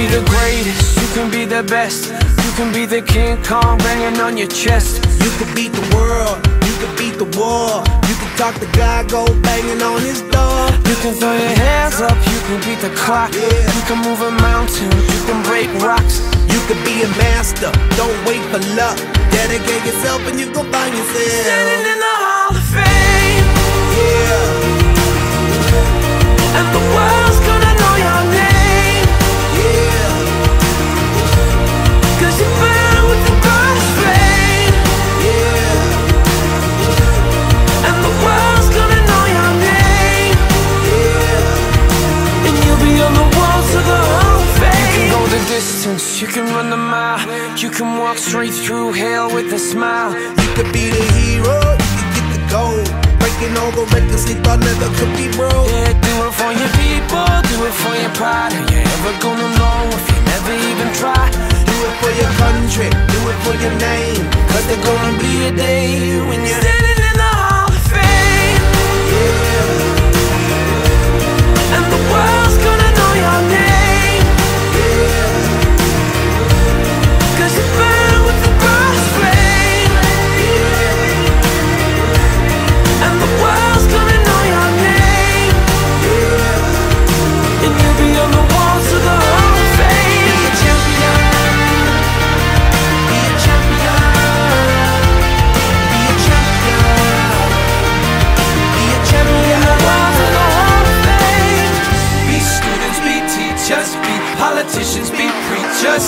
be the greatest, you can be the best. You can be the King Kong banging on your chest. You can beat the world, you can beat the war. You can talk to God, go banging on his door. You can throw your hands up, you can beat the clock. You can move a mountain, you can break rocks. You can be a master, don't wait for luck. Dedicate yourself and you gon' find yourself standing in the Hall of Fame. Yeah. And the world's gonna know your name. Yeah. Cause you burn with the brightest flame. Yeah. And the world's gonna know your name. Yeah. And you'll be on the walls of the Hall of Fame. You can go the distance, you can run the mile. You can walk straight through hell with a smile. You could be the hero, you can get the gold. Breaking all the records they thought never could be broke. Yeah, do it for your people, do it for your pride. Are you ever gonna know if you never even try? Do it for your country, do it for your name. Cause there's gonna be a day when you're standing in the Hall of Fame. Yeah. And the world's gonna know your name. Yeah. Cause you burn with the brightest flame. Yeah. And the world's gonna know your name. Yeah. And you'll be on the walls of the Hall of Fame. Be a champion. Be a champion. Be a champion. Be a champion. The walls of the Hall of Fame. Be students, be teachers, be politicians, be preachers.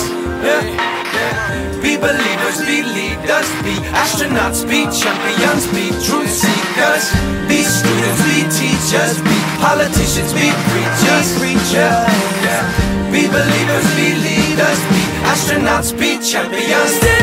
Be believers, be leaders, be astronauts, be champions, be truth seekers. Be students, be teachers, be politicians, be preachers. Be believers, be leaders, be astronauts, be champions.